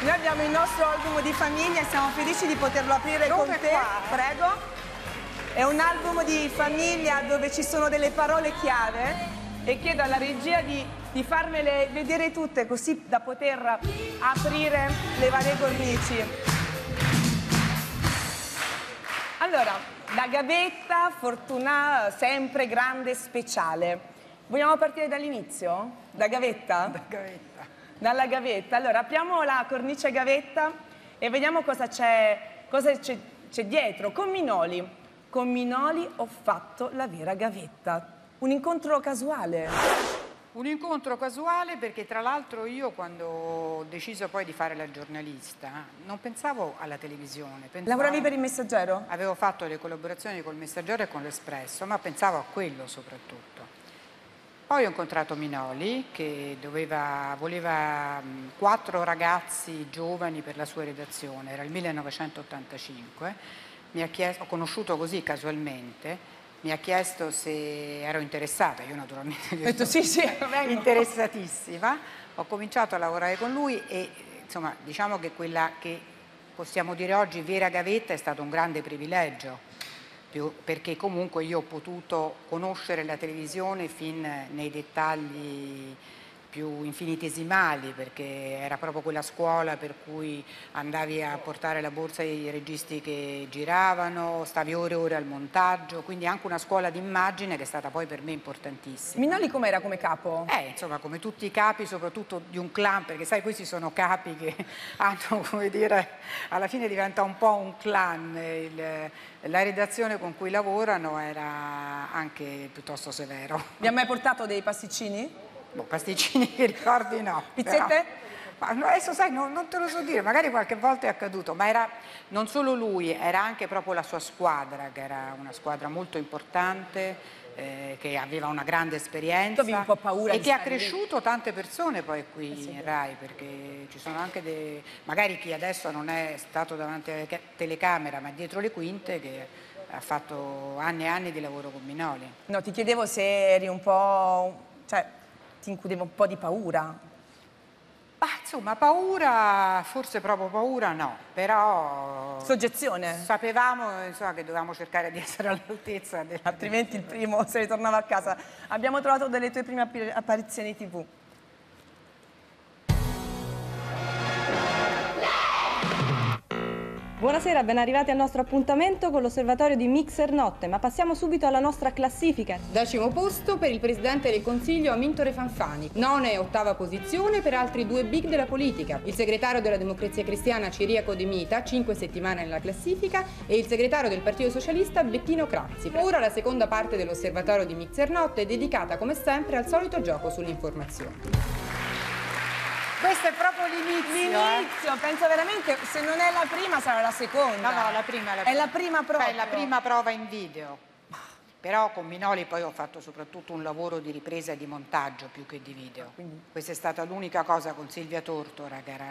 Noi abbiamo il nostro album di famiglia e siamo felici di poterlo aprire con te. Prego. È un album di famiglia dove ci sono delle parole chiave e chiedo alla regia di farmele vedere tutte così da poter aprire le varie cornici. Allora, da gavetta, fortuna sempre grande, speciale. Vogliamo partire dall'inizio? Da gavetta? Da gavetta. Dalla gavetta. Allora, apriamo la cornice gavetta e vediamo cosa c'è dietro. Con Minoli ho fatto la vera gavetta. Un incontro casuale. Un incontro casuale perché tra l'altro io quando ho deciso poi di fare la giornalista non pensavo alla televisione. Lavoravi per Il Messaggero? Avevo fatto le collaborazioni col Messaggero e con l'Espresso, ma pensavo a quello soprattutto. Poi ho incontrato Minoli che voleva 4 ragazzi giovani per la sua redazione, era il 1985, ho conosciuto così casualmente, mi ha chiesto se ero interessata, io naturalmente gli ho detto sì, interessatissima, ho cominciato a lavorare con lui e insomma diciamo che quella che possiamo dire oggi vera gavetta è stato un grande privilegio. Perché comunque io ho potuto conoscere la televisione fin nei dettagli più infinitesimali, perché era proprio quella scuola per cui andavi a portare la borsa ai registi che giravano, stavi ore e ore al montaggio, quindi anche una scuola di immagine che è stata poi per me importantissima. Minoli com'era come capo? Insomma, come tutti i capi, soprattutto di un clan, perché sai, questi sono capi che hanno, come dire, alla fine diventa un po' un clan. La redazione con cui lavorano era anche piuttosto severo. Vi ha mai portato dei pasticcini? Boh, pasticcini che ricordi no. Pizzette? Però, ma adesso sai, non te lo so dire, magari qualche volta è accaduto, ma era non solo lui, era anche proprio la sua squadra, che era una squadra molto importante, che aveva una grande esperienza un po' paura e che ha cresciuto tante persone poi qui in Rai, perché ci sono anche magari chi adesso non è stato davanti alla telecamera, ma dietro le quinte, che ha fatto anni e anni di lavoro con Minoli. No, ti chiedevo se eri un po'... cioè, ti incuteva un po' di paura. Insomma, paura, forse proprio paura no, però... Soggezione? Sapevamo insomma, che dovevamo cercare di essere all'altezza. Altrimenti il primo se ne tornava a casa. Abbiamo trovato delle tue prime apparizioni TV. Buonasera, ben arrivati al nostro appuntamento con l'osservatorio di Mixer Notte, ma passiamo subito alla nostra classifica. 10° posto per il Presidente del Consiglio Amintore Fanfani, 9ª e 8ª posizione per altri 2 big della politica, il segretario della Democrazia Cristiana Ciriaco De Mita, 5 settimane nella classifica, e il segretario del Partito Socialista Bettino Craxi. Ora la seconda parte dell'osservatorio di Mixer Notte è dedicata come sempre al solito gioco sull'informazione. Questo è proprio l'inizio. Penso veramente, se non è la prima sarà la seconda. No, la prima. È la prima prova. È la prima prova in video. Però con Minoli poi ho fatto soprattutto un lavoro di ripresa e di montaggio più che di video. Questa è stata l'unica cosa con Silvia Tortora, che era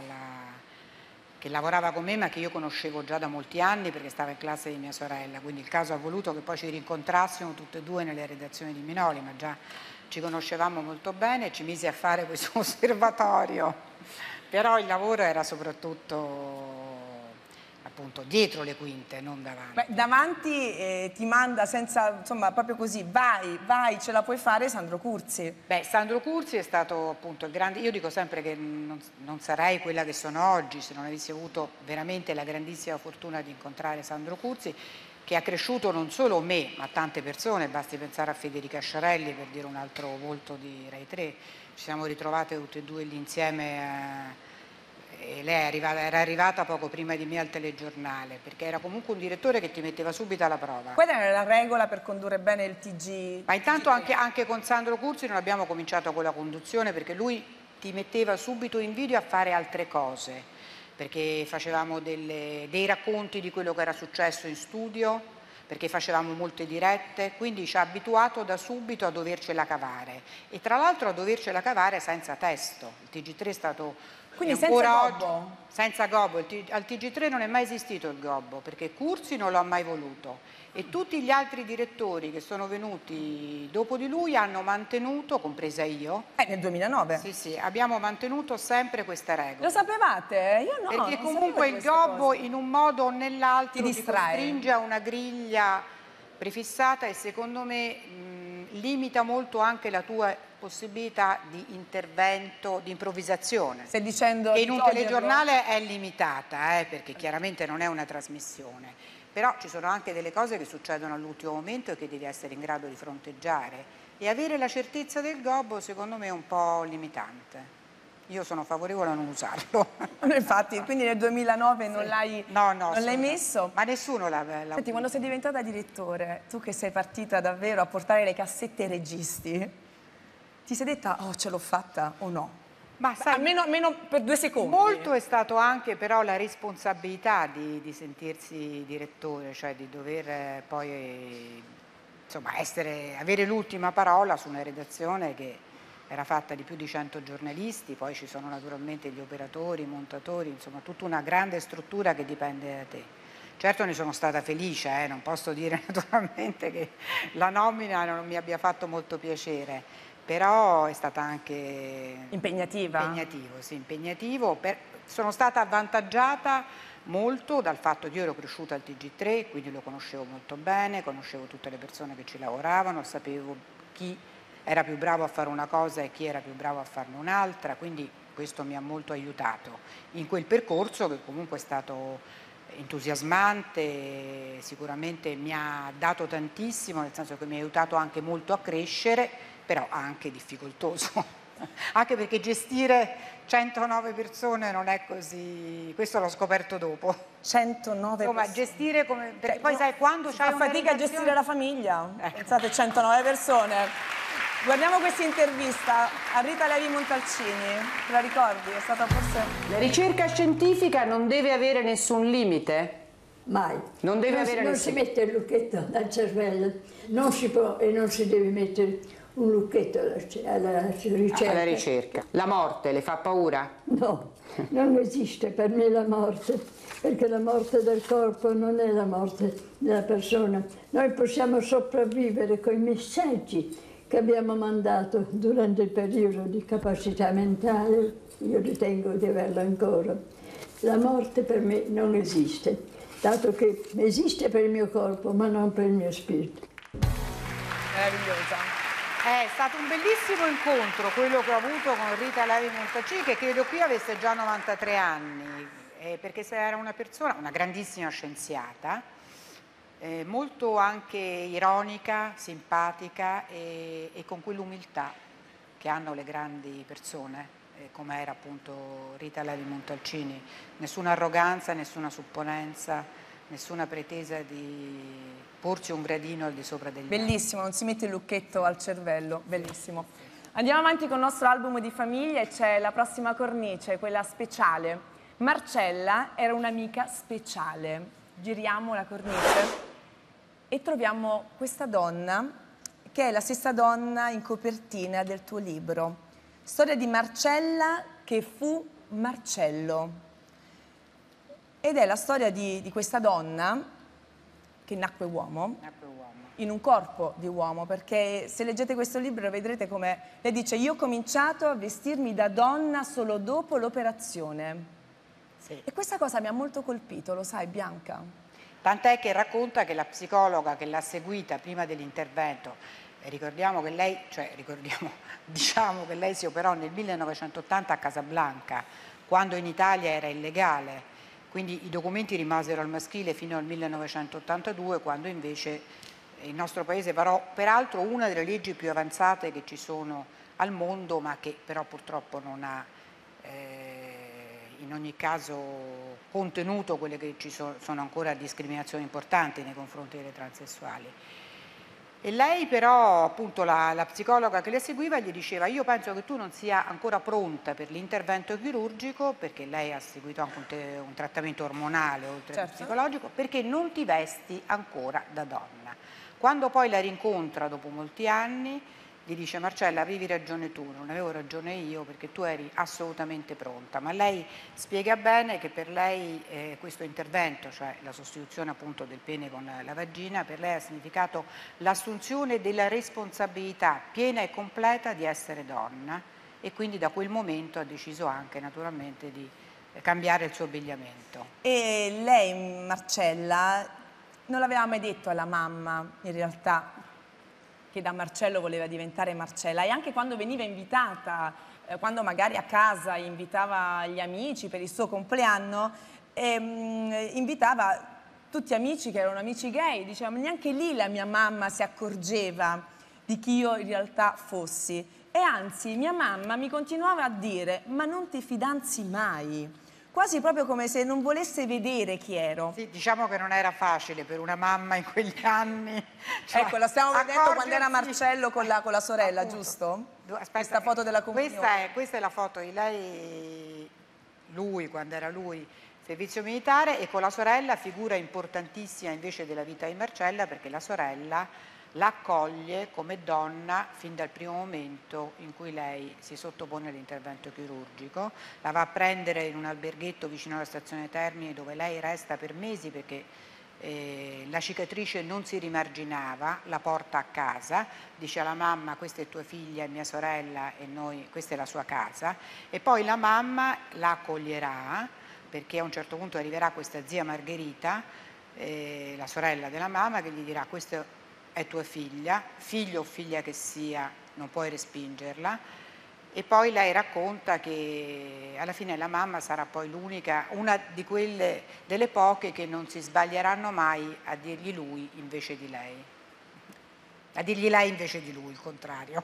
che lavorava con me ma che io conoscevo già da molti anni perché stava in classe di mia sorella, quindi il caso ha voluto che poi ci rincontrassimo tutte e due nelle redazioni di Minoli, ma già ci conoscevamo molto bene e ci misi a fare questo osservatorio, però il lavoro era soprattutto appunto dietro le quinte, non davanti. Beh, davanti ti manda senza, insomma, proprio così, vai, ce la puoi fare Sandro Curzi. Beh, Sandro Curzi è stato appunto il grande, io dico sempre che non sarei quella che sono oggi se non avessi avuto veramente la grandissima fortuna di incontrare Sandro Curzi, che ha cresciuto non solo me, ma tante persone, basti pensare a Federica Sciarelli per dire un altro volto di Rai 3, ci siamo ritrovate tutte e due lì insieme e lei era arrivata poco prima di me al telegiornale, perché era comunque un direttore che ti metteva subito alla prova. Quella era la regola per condurre bene il TG? Ma intanto anche con Sandro Curzi non abbiamo cominciato con la conduzione, perché lui ti metteva subito in video a fare altre cose, perché facevamo dei racconti di quello che era successo in studio, perché facevamo molte dirette, quindi ci ha abituato da subito a dovercela cavare e tra l'altro a dovercela cavare senza testo. Il TG3 è stato Quindi senza gobbo? Oggi, senza gobbo, al TG3 non è mai esistito il gobbo, perché Curzi non lo ha mai voluto e tutti gli altri direttori che sono venuti dopo di lui hanno mantenuto, compresa io. Nel 2009? Sì, sì, abbiamo mantenuto sempre questa regola. Lo sapevate? Io no. Perché comunque il gobbo in un modo o nell'altro ti costringe a una griglia prefissata e secondo me limita molto anche la tua possibilità di intervento, di improvvisazione. Stai dicendo che in un telegiornale è limitata, perché chiaramente non è una trasmissione, però ci sono anche delle cose che succedono all'ultimo momento e che devi essere in grado di fronteggiare e avere la certezza del gobbo secondo me è un po' limitante. Io sono favorevole a non usarlo. Infatti, quindi nel 2009 non l'hai messo? Ma nessuno l'ha. Senti, quando sei diventata direttore, tu che sei partita davvero a portare le cassette ai registi, ti sei detta, oh, ce l'ho fatta o no? Ma sai, almeno per 2 secondi. Molto è stato anche però la responsabilità di sentirsi direttore, cioè di dover poi insomma, avere l'ultima parola su una redazione che era fatta di più di 100 giornalisti, poi ci sono naturalmente gli operatori, i montatori, insomma tutta una grande struttura che dipende da te. Certo ne sono stata felice, non posso dire naturalmente che la nomina non mi abbia fatto molto piacere, però è stata anche impegnativa. Impegnativo. Sono stata avvantaggiata molto dal fatto che io ero cresciuta al TG3, quindi lo conoscevo molto bene, conoscevo tutte le persone che ci lavoravano, sapevo chi era più bravo a fare una cosa e chi era più bravo a farne un'altra, quindi questo mi ha molto aiutato in quel percorso che comunque è stato entusiasmante, sicuramente mi ha dato tantissimo, nel senso che mi ha aiutato anche molto a crescere, però anche difficoltoso, anche perché gestire 109 persone non è così, questo l'ho scoperto dopo. 109 Insomma, persone. Gestire come, perché poi sai quando c'hai una fatica a gestire la famiglia, pensate 109 persone. Guardiamo questa intervista a Rita Levi Montalcini, te la ricordi? È stata forse... La ricerca scientifica non deve avere nessun limite? Mai. Non deve avere non si mette il lucchetto al cervello, non si può e non si deve mettere un lucchetto alla ricerca. Alla ricerca. La morte le fa paura? No, non esiste per me la morte, perché la morte del corpo non è la morte della persona. Noi possiamo sopravvivere con i messaggi che abbiamo mandato durante il periodo di capacità mentale, io ritengo di averlo ancora. La morte per me non esiste, dato che esiste per il mio corpo, ma non per il mio spirito. Meravigliosa. È stato un bellissimo incontro quello che ho avuto con Rita Levi Montalcini, che credo qui avesse già 93 anni, perché era una persona, una grandissima scienziata, molto anche ironica, simpatica e con quell'umiltà che hanno le grandi persone, come era appunto Rita Levi Montalcini. Nessuna arroganza, nessuna supponenza, nessuna pretesa di porsi un gradino al di sopra degli altri. Bellissimo, non si mette il lucchetto al cervello, bellissimo. Andiamo avanti con il nostro album di famiglia e c'è la prossima cornice, quella speciale. Marcella era un'amica speciale. Giriamo la cornice e troviamo questa donna, che è la stessa donna in copertina del tuo libro. Storia di Marcella che fu Marcello. Ed è la storia di questa donna che nacque uomo, in un corpo di uomo, perché se leggete questo libro vedrete come lei dice: io ho cominciato a vestirmi da donna solo dopo l'operazione. Sì. E questa cosa mi ha molto colpito, lo sai Bianca? Tant'è che racconta che la psicologa che l'ha seguita prima dell'intervento, ricordiamo che lei, diciamo che lei si operò nel 1980 a Casablanca, quando in Italia era illegale, quindi i documenti rimasero al maschile fino al 1982, quando invece il nostro paese varò peraltro una delle leggi più avanzate che ci sono al mondo, ma che però purtroppo non ha in ogni caso contenuto quelle che ci sono ancora discriminazioni importanti nei confronti delle transessuali. E lei però, appunto la psicologa che le seguiva gli diceva: io penso che tu non sia ancora pronta per l'intervento chirurgico, perché lei ha seguito anche un trattamento ormonale oltre che psicologico, perché non ti vesti ancora da donna. Quando poi la rincontra dopo molti anni gli dice: Marcella, avevi ragione tu, non avevo ragione io, perché tu eri assolutamente pronta. Ma lei spiega bene che per lei questo intervento, cioè la sostituzione appunto del pene con la vagina, per lei ha significato l'assunzione della responsabilità piena e completa di essere donna, e quindi da quel momento ha deciso anche naturalmente di cambiare il suo abbigliamento. E lei, Marcella, non l'aveva mai detto alla mamma, in realtà, che da Marcello voleva diventare Marcella, e anche quando veniva invitata, quando magari a casa invitava gli amici per il suo compleanno, invitava tutti amici che erano amici gay, diceva: ma neanche lì la mia mamma si accorgeva di chi io in realtà fossi, e anzi mia mamma mi continuava a dire: ma non ti fidanzi mai, quasi proprio come se non volesse vedere chi ero. Sì, diciamo che non era facile per una mamma in quegli anni. Cioè, ecco, la stiamo vedendo quando era Marcello con la sorella, appunto, giusto? Aspetta, questa foto della comunione. Questa è la foto di lei, lui, quando era lui, servizio militare, e con la sorella, figura importantissima invece della vita di Marcella, perché la sorella la accoglie come donna fin dal primo momento in cui lei si sottopone all'intervento chirurgico, la va a prendere in un alberghetto vicino alla stazione Termini, dove lei resta per mesi perché la cicatrice non si rimarginava, la porta a casa, dice alla mamma: questa è tua figlia, è mia sorella e noi, questa è la sua casa, e poi la mamma la accoglierà, perché a un certo punto arriverà questa zia Margherita, la sorella della mamma, che gli dirà: questa è tua figlia, figlio o figlia che sia, non puoi respingerla. E poi lei racconta che alla fine la mamma sarà poi l'unica, una di quelle delle poche che non si sbaglieranno mai a dirgli lui invece di lei, a dirgli lei invece di lui, il contrario.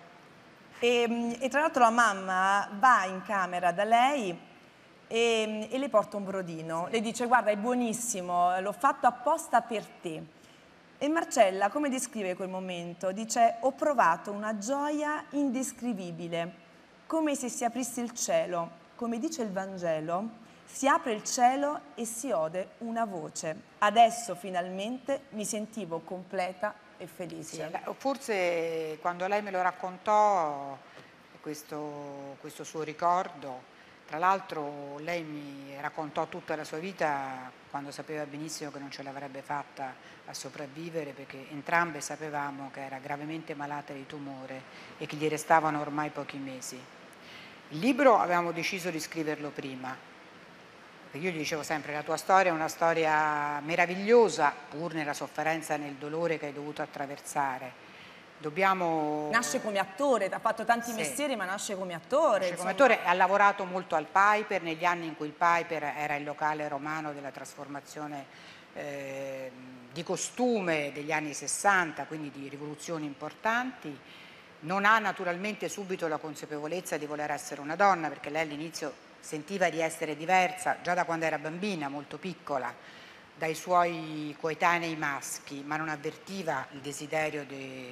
E tra l'altro la mamma va in camera da lei e le porta un brodino, le dice: guarda, è buonissimo, l'ho fatto apposta per te. E Marcella, come descrive quel momento? Dice: ho provato una gioia indescrivibile, come se si aprisse il cielo. Come dice il Vangelo, si apre il cielo e si ode una voce. Adesso finalmente mi sentivo completa e felice. Sì, forse quando lei me lo raccontò, questo suo ricordo, tra l'altro lei mi raccontò tutta la sua vita quando sapeva benissimo che non ce l'avrebbe fatta a sopravvivere, perché entrambe sapevamo che era gravemente malata di tumore e che gli restavano ormai pochi mesi. Il libro avevamo deciso di scriverlo prima, perché io gli dicevo sempre: la tua storia è una storia meravigliosa, pur nella sofferenza e nel dolore che hai dovuto attraversare. Nasce come attore, ha fatto tanti mestieri, ma nasce come attore. Nasce come attore, ha lavorato molto al Piper, negli anni in cui il Piper era il locale romano della trasformazione di costume degli anni 60, quindi di rivoluzioni importanti. Non ha naturalmente subito la consapevolezza di voler essere una donna, perché lei all'inizio sentiva di essere diversa, già da quando era bambina, molto piccola, dai suoi coetanei maschi, ma non avvertiva il desiderio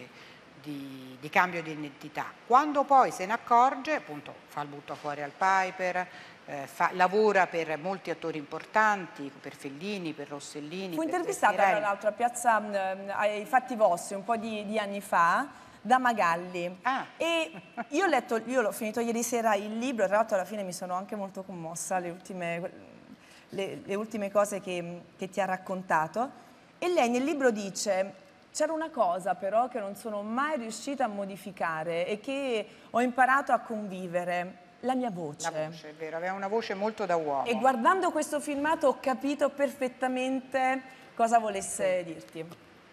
di cambio di identità. Quando poi se ne accorge, appunto, fa il butto fuori al Piper, lavora per molti attori importanti, per Fellini, per Rossellini. Fu intervistata tra l'altro a Piazza ai Fatti Vostri un po' di anni fa da Magalli. E io l'ho finito ieri sera il libro, tra l'altro alla fine mi sono anche molto commossa le ultime cose che ti ha raccontato, e lei nel libro dice: c'era una cosa però che non sono mai riuscita a modificare e che ho imparato a convivere, la mia voce. La voce, è vero, aveva una voce molto da uomo. E guardando questo filmato ho capito perfettamente cosa volesse dirti.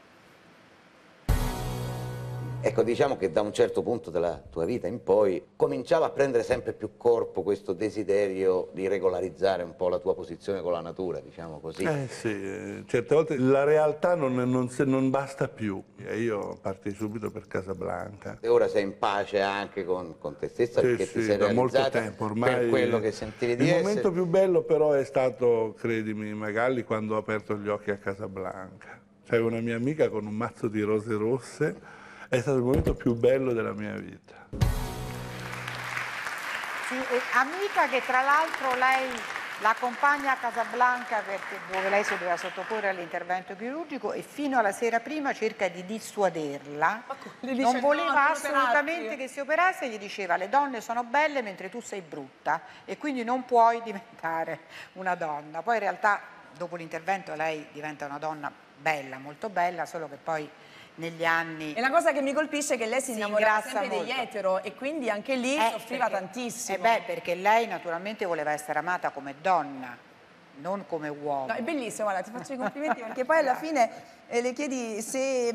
Ecco, diciamo che da un certo punto della tua vita in poi cominciava a prendere sempre più corpo questo desiderio di regolarizzare un po' la tua posizione con la natura, diciamo così. Sì, certe volte la realtà non basta più. Io partii subito per Casablanca. E ora sei in pace anche con te stessa, perché ti sei da molto realizzata tempo ormai. Per quello che sentivi di essere. Il momento più bello però è stato, credimi, Magalli, quando ho aperto gli occhi a Casablanca. C'era una mia amica con un mazzo di rose rosse. È stato il momento più bello della mia vita. Sì, amica che tra l'altro lei l'accompagna a Casablanca dove lei si doveva sottoporre all'intervento chirurgico e fino alla sera prima cerca di dissuaderla. Non voleva assolutamente che si operasse e gli diceva: le donne sono belle mentre tu sei brutta e quindi non puoi diventare una donna. Poi in realtà dopo l'intervento lei diventa una donna bella, molto bella, solo che poi negli anni... E la cosa che mi colpisce è che lei si innamorava sempre molto degli etero e quindi anche lì soffriva tantissimo. Perché lei naturalmente voleva essere amata come donna, non come uomo. No, è bellissimo, guarda, ti faccio i complimenti perché poi alla fine le chiedi se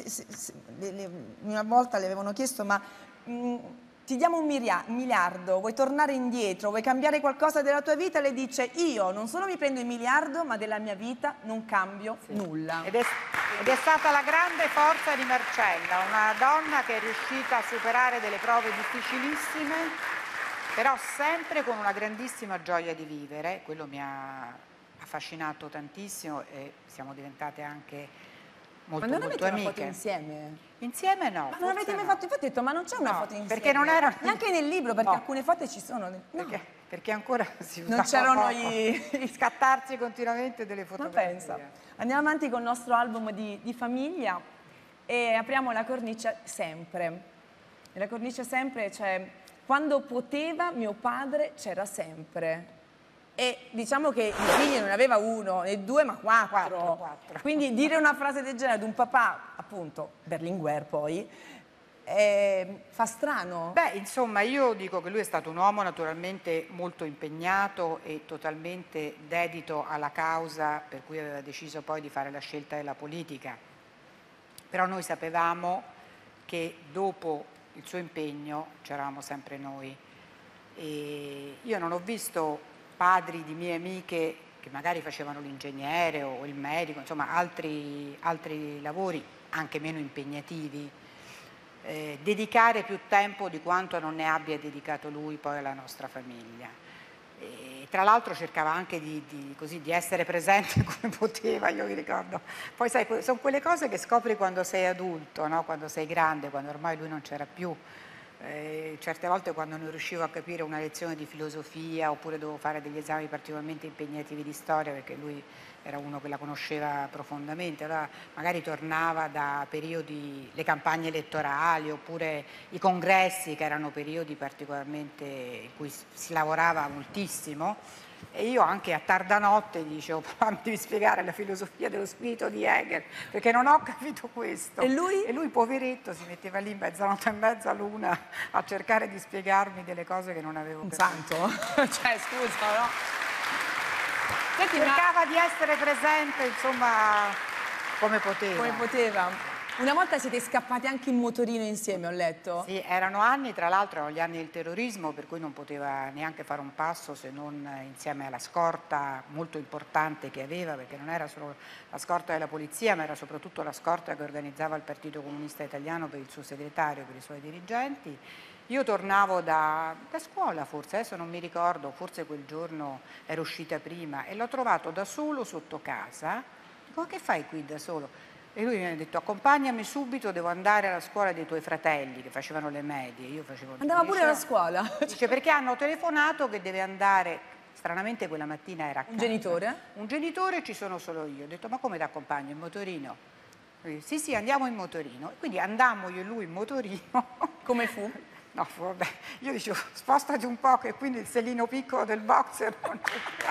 una volta le avevano chiesto ma ti diamo un miliardo, vuoi tornare indietro, vuoi cambiare qualcosa della tua vita? Le dice: io non solo mi prendo il miliardo ma della mia vita non cambio nulla. Ed è stata la grande forza di Marcella, una donna che è riuscita a superare delle prove difficilissime, però sempre con una grandissima gioia di vivere. Quello mi ha affascinato tantissimo e siamo diventate anche molto, ma non molto avete amiche. una foto insieme? Insieme no. Ma non avete mai fatto? Infatti ho detto, ma non c'è una foto insieme? Perché non era... Neanche nel libro, perché alcune foto ci sono. No. Perché ancora si non c'erano gli scattarsi continuamente delle fotografie. Ma pensa. Andiamo avanti con il nostro album di famiglia e apriamo la cornice sempre. E la cornice sempre, cioè, quando poteva mio padre c'era sempre. E diciamo che i figli non aveva uno né due ma quattro. Quindi dire una frase del genere ad un papà, appunto Berlinguer poi, fa strano. Beh, insomma, io dico che lui è stato un uomo naturalmente molto impegnato e totalmente dedito alla causa per cui aveva deciso poi di fare la scelta della politica. Però noi sapevamo che dopo il suo impegno c'eravamo sempre noi. E io non ho visto padri di mie amiche che magari facevano l'ingegnere o il medico, insomma altri lavori anche meno impegnativi, dedicare più tempo di quanto non ne abbia dedicato lui poi alla nostra famiglia. E, tra l'altro cercava anche di essere presente come poteva, io mi ricordo. Poi sai, sono quelle cose che scopri quando sei adulto, no? Quando sei grande, quando ormai lui non c'era più. Certe volte quando non riuscivo a capire una lezione di filosofia oppure dovevo fare degli esami particolarmente impegnativi di storia, perché lui era uno che la conosceva profondamente, allora magari tornava da periodi, le campagne elettorali oppure i congressi, che erano periodi particolarmente in cui si lavorava moltissimo, e io anche a tarda notte gli dicevo: papà, mi devi spiegare la filosofia dello spirito di Hegel, perché non ho capito questo. E lui? E lui, poveretto, si metteva lì mezzanotte e mezza, l'una, a cercare di spiegarmi delle cose che non avevo capito. Santo? Cioè, scusa, no? Senti, cercava di essere presente, insomma, come poteva. Come poteva. Una volta siete scappati anche in motorino insieme, ho letto. Sì, erano anni, tra l'altro erano gli anni del terrorismo, per cui non poteva neanche fare un passo se non insieme alla scorta molto importante che aveva, perché non era solo la scorta della polizia, ma era soprattutto la scorta che organizzava il Partito Comunista Italiano per il suo segretario, per i suoi dirigenti. Io tornavo da scuola, forse, adesso non mi ricordo, forse quel giorno ero uscita prima e l'ho trovato da solo sotto casa. Dico: ma che fai qui da solo? E lui mi ha detto: accompagnami subito, devo andare alla scuola dei tuoi fratelli che facevano le medie. Io facevo... Andava pure alla scuola? Dice: perché hanno telefonato che deve andare, stranamente quella mattina era a casa. Un genitore? Un genitore, ci sono solo io. Ho detto: ma come ti accompagno, in motorino? Lui, sì, andiamo in motorino. E quindi andammo io e lui in motorino. Come fu? No, vabbè, io dicevo: spostati un po', che quindi il sellino piccolo del boxer non c'è più.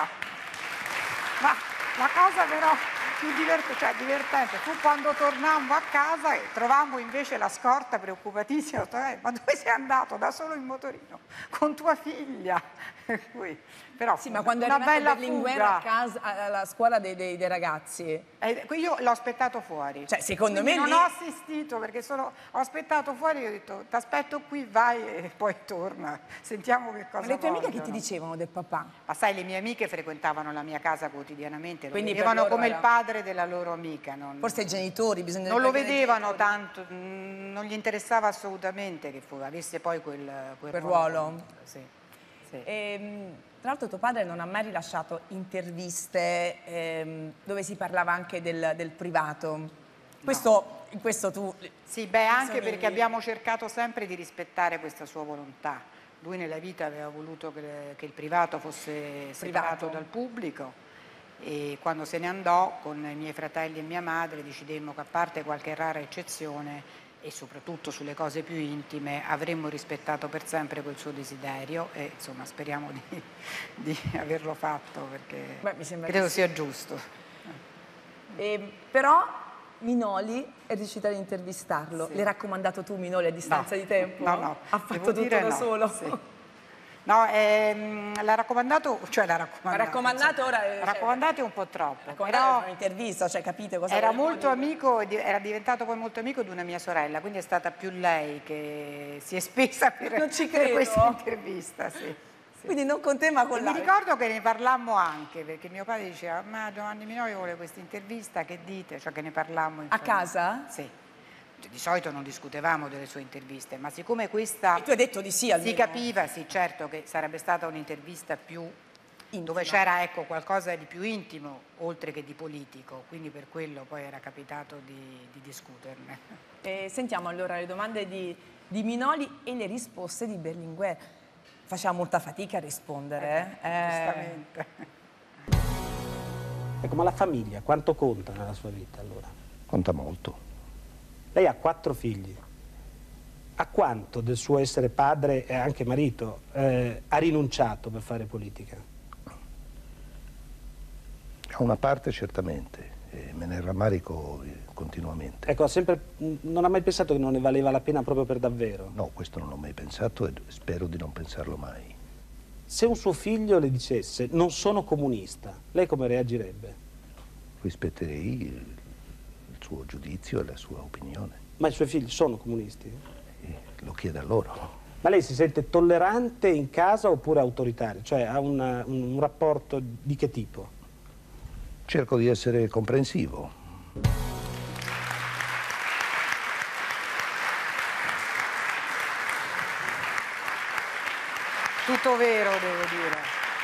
Ma la cosa però più divertente fu quando tornammo a casa e trovammo invece la scorta preoccupatissima. Ho detto: ma dove sei andato? Da solo in motorino con tua figlia. Però sì, ma quando è una bella Berlinguer fuga a casa, alla scuola dei ragazzi, io l'ho aspettato fuori. Cioè, secondo me non lì... ho assistito, perché ho aspettato fuori e ho detto: ti aspetto qui, vai e poi torna, sentiamo che cosa. Ma le tue amiche vogliono. che ti dicevano del papà? Ma sai, le mie amiche frequentavano la mia casa quotidianamente, lo Quindi vedevano come era... il padre della loro amica. Forse i genitori bisogna... Non lo vedevano tanto, non gli interessava assolutamente che avesse poi quel ruolo. Sì. Tra l'altro tuo padre non ha mai rilasciato interviste dove si parlava anche del privato. In questo tu... Sì, beh, anche perché abbiamo cercato sempre di rispettare questa sua volontà. Lui nella vita aveva voluto che il privato fosse separato dal pubblico, e quando se ne andò con i miei fratelli e mia madre decidemmo che, a parte qualche rara eccezione e soprattutto sulle cose più intime, avremmo rispettato per sempre quel suo desiderio, e insomma speriamo di averlo fatto, perché mi sembra credo che sì. sia giusto. Però Minoli è riuscita ad intervistarlo. Sì. L'hai raccomandato tu, Minoli, a distanza di tempo? No. Ha fatto tutto da solo? Sì. No, l'ha raccomandato, raccomandato ora raccomandato è un po' troppo, però un'intervista, cioè capite cosa era molto amico, era diventato poi molto amico di una mia sorella, quindi è stata più lei che si è spesa per questa intervista, sì. Quindi non con te ma con lei. Mi ricordo che ne parlammo anche, perché mio padre diceva: ma Giovanni Minoli vuole questa intervista, che dite? Cioè che ne parlammo a casa? Sì. Di solito non discutevamo delle sue interviste, ma siccome questa... E tu hai detto di sì almeno. Si capiva, sì, certo, che sarebbe stata un'intervista più... dove c'era, ecco, qualcosa di più intimo, oltre che di politico, quindi per quello poi era capitato di discuterne. Sentiamo allora le domande di Minoli e le risposte di Berlinguer. Faceva molta fatica a rispondere. Giustamente. Ecco, ma la famiglia, quanto conta nella sua vita allora? Conta molto. Lei ha 4 figli. A quanto del suo essere padre e anche marito ha rinunciato per fare politica? A una parte certamente, e me ne rammarico continuamente. Ecco, non ha mai pensato che non ne valeva la pena proprio per davvero? No, questo non l'ho mai pensato e spero di non pensarlo mai. Se un suo figlio le dicesse non sono comunista, lei come reagirebbe? Rispetterei il suo giudizio e la sua opinione. Ma i suoi figli sono comunisti? Lo chiede a loro. Ma lei si sente tollerante in casa oppure autoritario? Cioè ha un rapporto di che tipo? Cerco di essere comprensivo. Tutto vero, devo dire.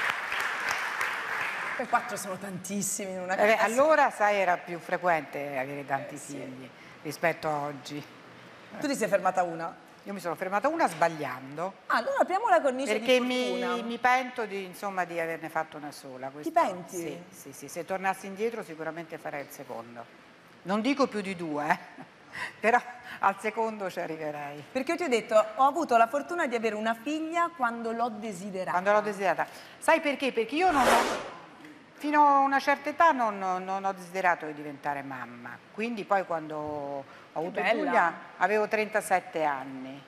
Poi 4 sono tantissimi in una casa. Allora, sai, era più frequente avere tanti figli rispetto a oggi. Tu ti sei fermata una? Io mi sono fermata una sbagliando. Allora apriamo la cornice perché di fortuna. mi pento di averne fatto una sola. Ti penti? Sì. Se tornassi indietro sicuramente farei il secondo. Non dico più di 2, però al secondo ci arriverei. Perché io ti ho detto, ho avuto la fortuna di avere una figlia quando l'ho desiderata. Quando l'ho desiderata. Sai perché? Perché io fino a una certa età non ho desiderato di diventare mamma. Quindi poi quando ho avuto Giulia avevo 37 anni.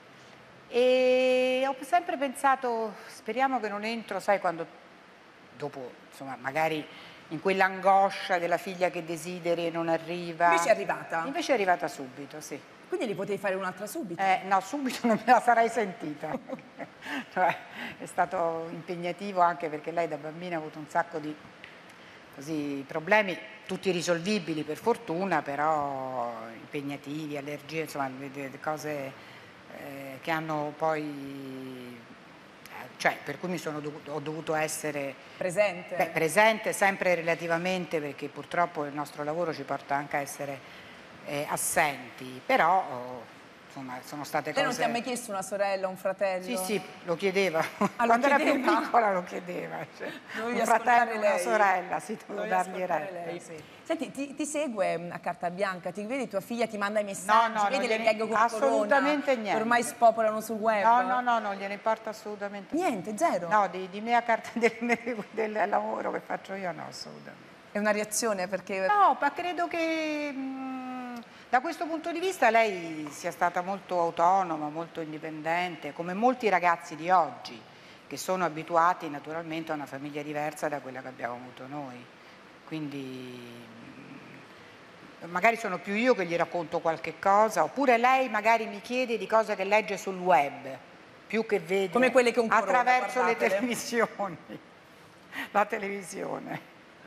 E ho sempre pensato, speriamo che non entro, sai, quando dopo, insomma, magari in quell'angoscia della figlia che desideri e non arriva. Invece è arrivata? Invece è arrivata subito, sì. Quindi li potevi fare un'altra subito? No, subito non me la sarei sentita. Cioè, è stato impegnativo, anche perché lei da bambina ha avuto un sacco di problemi, tutti risolvibili per fortuna, però impegnativi, allergie, insomma, cose che hanno poi, cioè per cui ho dovuto essere presente. Presente sempre relativamente, perché purtroppo il nostro lavoro ci porta anche a essere assenti, però insomma sono state cose... Lei non ti ha mai chiesto una sorella, un fratello? Sì, lo chiedeva. Quando era più piccola lo chiedeva. Cioè, un fratello e una sorella, sì, dovevo dargli retta. Sì. Senti, ti segue a carta bianca, ti vedi tua figlia, ti manda i messaggi, no, vedi le gag con assolutamente Corona, niente. Ormai spopolano sul web? No, non gliene importa assolutamente niente. Zero? No, di me a carta del lavoro che faccio io, no, assolutamente. È una reazione perché... No, ma credo che da questo punto di vista lei sia stata molto autonoma, molto indipendente, come molti ragazzi di oggi, che sono abituati naturalmente a una famiglia diversa da quella che abbiamo avuto noi. Quindi magari sono più io che gli racconto qualche cosa, oppure lei magari mi chiede di cose che legge sul web, più che vede come quelle che attraverso le televisioni. La televisione.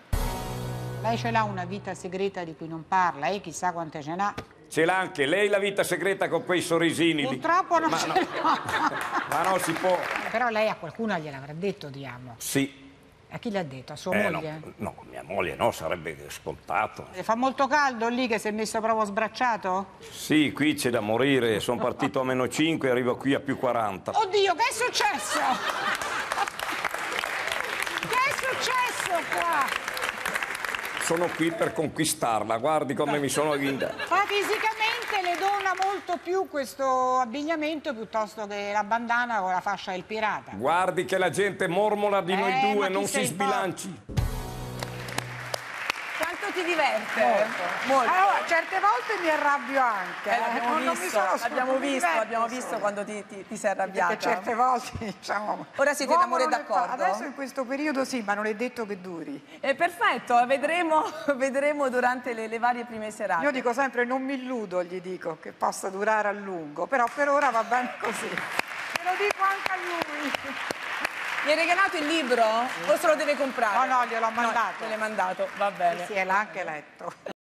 Lei ce l'ha una vita segreta di cui non parla, e chissà quante ce n'ha. Ce l'ha anche lei la vita segreta con quei sorrisini lì. Purtroppo non ce l'ha. Ma non si può. Però lei a qualcuno gliel'avrà detto, ti amo. Sì. A chi l'ha detto? A sua moglie? No, mia moglie no, sarebbe scontato. Fa molto caldo lì che si è messo proprio sbracciato? Sì, qui c'è da morire, sono partito a -5 e arrivo qui a +40. Oddio, che è successo? Che è successo qua? Sono qui per conquistarla, guardi come mi sono vinta. Ma fisicamente le dona molto più questo abbigliamento piuttosto che la bandana con la fascia del pirata. Guardi che la gente mormola di noi due, non si sbilanci. Quanto ti diverte? Molto. Allora, certe volte mi arrabbio anche. Abbiamo visto quando ti sei arrabbiata. Perché certe volte, diciamo... Ora siete d'amore e d'accordo? Adesso in questo periodo sì, ma non è detto che duri. Perfetto, vedremo durante le varie prime serate. Io dico sempre non mi illudo, gli dico, che possa durare a lungo, però per ora va bene così. Me lo dico anche a lui. Mi hai regalato il libro? O se lo deve comprare? No, gliel'ho mandato. Te l'hai mandato, va bene. Sì, l'ha anche letto.